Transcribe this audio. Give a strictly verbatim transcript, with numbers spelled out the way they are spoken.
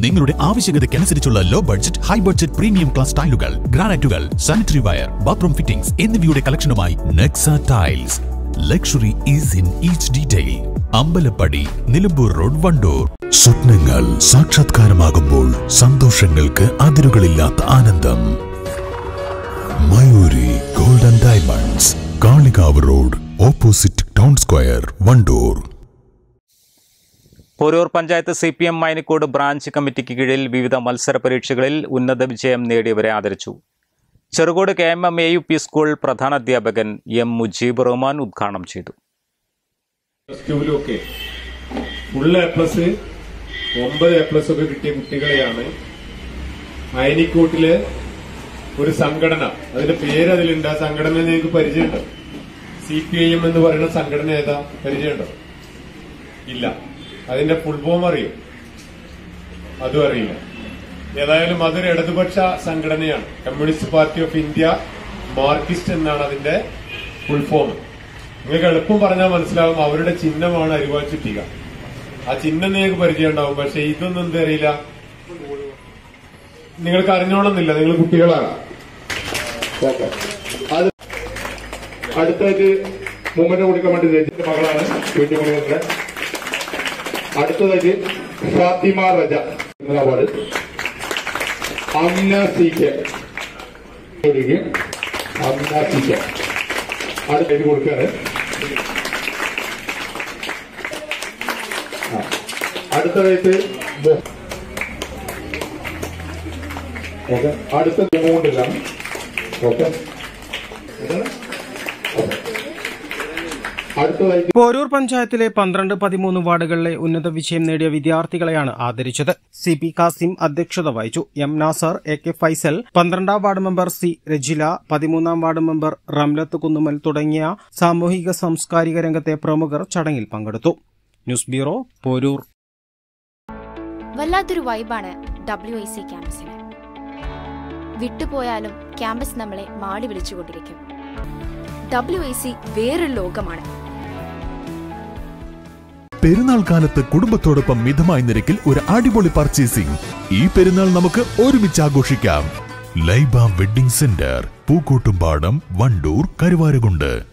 നിങ്ങളുടെ ആവശ്യകതയ്ക്കനുസരിച്ചുള്ള low budget, high budget premium class ടൈലുകൾ, ഗ്രാനൈറ്റുകൾ, സാനിറ്ററി വയർ, ബാത്റൂം ഫിറ്റിംഗ്സ് എന്നിവയുടെ കളക്ഷനുമായി Nexa tiles. Luxury is in each detail. Ambalappadi, Nilambur road, Wandoor. സ്വപ്നങ്ങൾ സാക്ഷാത്കാരമാകുമ്പോൾ സന്തോഷങ്ങൾക്ക് അതിരുകളില്ലാത്ത ആനന്ദം. Mayuri golden diamonds, Kalikavu road, opposite town square, Wandoor. Porur panchayat C P M Mainikode branch കമ്മിറ്റിക്ക് കീഴിൽ വിവിധ മത്സര പരീക്ഷകളിൽ ഉന്നത വിജയം നേടിയവരെ ആദരിച്ചു. Cherukode K M M A U P school പ്രധാനാധ്യാപകൻ എം മുജീബ് റഹ്മാൻ ഉദ്ഘാടനം ചെയ്തു. ഫുൾ എ പ്ലസ്, ഒമ്പത് എ പ്ലസ് ഒക്കെ കിട്ടിയ കുട്ടികളെയാണ് മൈനിക്കോട്ടിലെ ഒരു സംഘടന, അതിന്റെ പേര് അതിലുണ്ട്. ആ സംഘടന നിങ്ങൾക്ക് പരിചയമുണ്ടോ? സി പി ഐ എം എന്ന് പറയുന്ന സംഘടന ഏതാ? പരിചയമുണ്ടോ? ഇല്ല. അതിന്റെ ഫുൾ ഫോം അറിയും? അതും അറിയില്ല. ഏതായാലും അതൊരു ഇടതുപക്ഷ സംഘടനയാണ്. Communist party of India Marxist എന്നാണ് അതിന്റെ ഫുൾ ഫോം. നിങ്ങൾക്ക് എളുപ്പം പറഞ്ഞാൽ മനസ്സിലാവും. അവരുടെ ചിഹ്നമാണ് അരിവാൾ ചുറ്റിക. ആ ചിഹ്നം നിങ്ങൾക്ക് പരിചയം ഉണ്ടാവും. പക്ഷെ ഇതൊന്നും എന്താ അറിയില്ല, നിങ്ങൾക്ക് അറിഞ്ഞോണമെന്നില്ല. നിങ്ങൾ കുട്ടികളാണ്. അത് അടുത്തായിട്ട് മൂമ്മന്റെ കൊടുക്കാൻ വേണ്ടി രജിന്റെ മകളാണ് വീട്ടുമുറിയുടെ. അടുത്തതായിട്ട് Fathima Raja award. Amna C K Amna C K അടുത്തായിട്ട് കൊടുക്കാറ്. അടുത്തതായിട്ട് ഓക്കെ അടുത്ത എമൗണ്ടില്ല. ഓക്കെ പോരൂർ പഞ്ചായത്തിലെ പന്ത്രണ്ട് പതിമൂന്ന് വാർഡുകളിലെ ഉന്നത വിജയം നേടിയ വിദ്യാർത്ഥികളെയാണ് ആദരിച്ചത്. സി പി കാസിം അധ്യക്ഷത വഹിച്ചു. M Nasar, A K Faisal, പന്ത്രണ്ടാം വാർഡ് മെമ്പർ സി രജില, പതിമൂന്നാം വാർഡ് മെമ്പർ റംലത്ത് കുന്നുമൽ തുടങ്ങിയ സാമൂഹിക സാംസ്കാരിക രംഗത്തെ പ്രമുഖർ ചടങ്ങിൽ പങ്കെടുത്തു. News bureau, Porur. വല്ലാത്തൊരു വൈബാണ് ഡബ്ല്യു ഐ സി ക്യാമ്പസിന്. വിട്ടുപോയാലും ക്യാമ്പസ് നമ്മളെ മാടി വിളിച്ചുകൊണ്ടിരിക്കും. ഡബ്ല്യു ഐ സി വേറൊരു ലോകമാണ്. പെരുന്നാൾ കാലത്ത് കുടുംബത്തോടൊപ്പം മിതമായ നിരക്കിൽ ഒരു അടിപൊളി പർച്ചേസിംഗ്. ഈ പെരുന്നാൾ നമുക്ക് ഒരുമിച്ച് ആഘോഷിക്കാം. Laiba wedding centre, Pookkottumpadam, Wandoor, Karuvarakundu.